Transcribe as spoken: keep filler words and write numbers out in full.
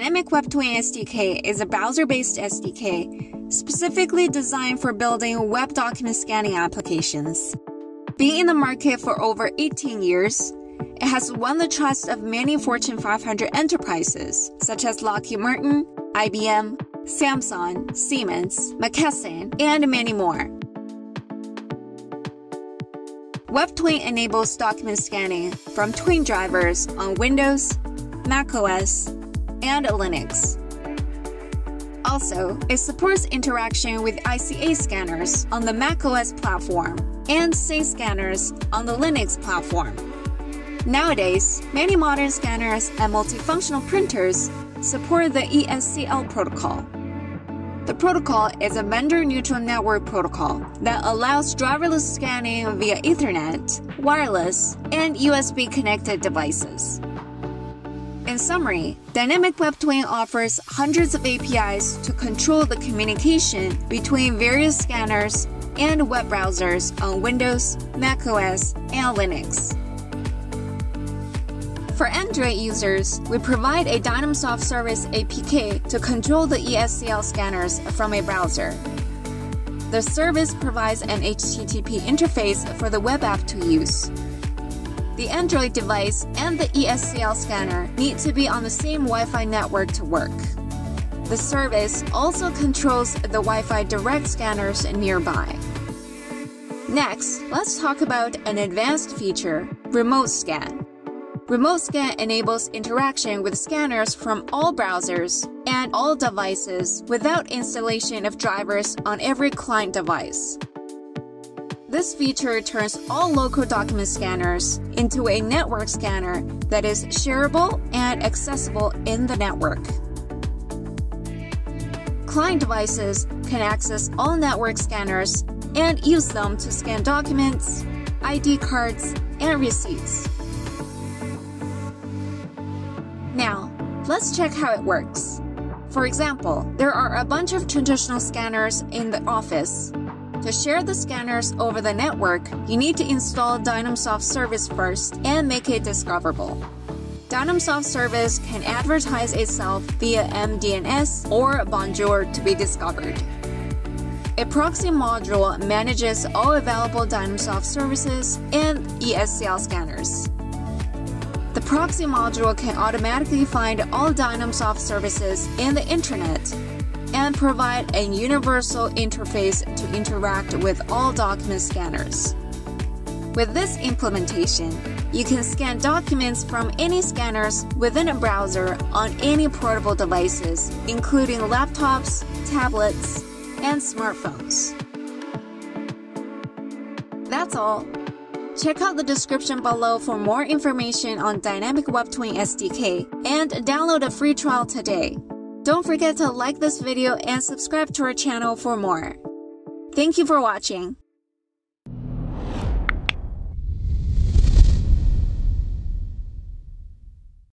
Dynamic Web TWAIN S D K is a browser-based S D K specifically designed for building web document scanning applications. Being in the market for over eighteen years, it has won the trust of many Fortune five hundred enterprises, such as Lockheed Martin, I B M, Samsung, Siemens, McKesson, and many more. Web TWAIN enables document scanning from TWAIN drivers on Windows, macOS, and Linux. Also, it supports interaction with I C A scanners on the macOS platform and S A scanners on the Linux platform. Nowadays, many modern scanners and multifunctional printers support the E S C L protocol. The protocol is a vendor-neutral network protocol that allows driverless scanning via Ethernet, wireless, and U S B-connected devices. In summary, Dynamic Web TWAIN offers hundreds of A P Is to control the communication between various scanners and web browsers on Windows, macOS, and Linux. For Android users, we provide a Dynamsoft Service A P K to control the E S C L scanners from a browser. The service provides an H T T P interface for the web app to use. The Android device and the E S C L scanner need to be on the same Wi-Fi network to work. The service also controls the Wi-Fi direct scanners nearby. Next, let's talk about an advanced feature, Remote Scan. Remote Scan enables interaction with scanners from all browsers and all devices without installation of drivers on every client device. This feature turns all local document scanners into a network scanner that is shareable and accessible in the network. Client devices can access all network scanners and use them to scan documents, I D cards, and receipts. Now, let's check how it works. For example, there are a bunch of traditional scanners in the office. To share the scanners over the network, you need to install Dynamsoft Service first and make it discoverable. Dynamsoft Service can advertise itself via M D N S or Bonjour to be discovered. A proxy module manages all available Dynamsoft services and E S C L scanners. The proxy module can automatically find all Dynamsoft services in the Internet and provide a universal interface to interact with all document scanners. With this implementation, you can scan documents from any scanners within a browser on any portable devices, including laptops, tablets, and smartphones. That's all. Check out the description below for more information on Dynamic Web TWAIN S D K and download a free trial today. Don't forget to like this video and subscribe to our channel for more. Thank you for watching.